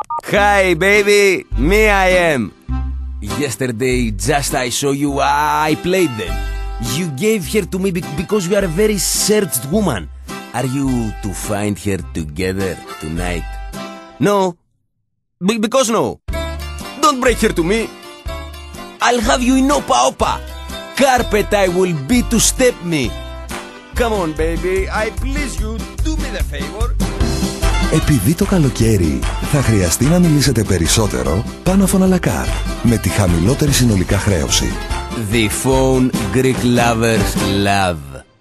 Hi baby, me I am. Yesterday just I saw you, I played them. You gave her to me because you are a very searched woman. Are you to find her together tonight? No? Because no. Don't break her to me. I'll have you in Opa Opa. Carpet I will be to step me. Come on baby, I please you, do me the favor. Επειδή το καλοκαίρι θα χρειαστεί να μιλήσετε περισσότερο, Panaphone à la carte με τη χαμηλότερη συνολικά χρέωση. The phone Greek lovers love.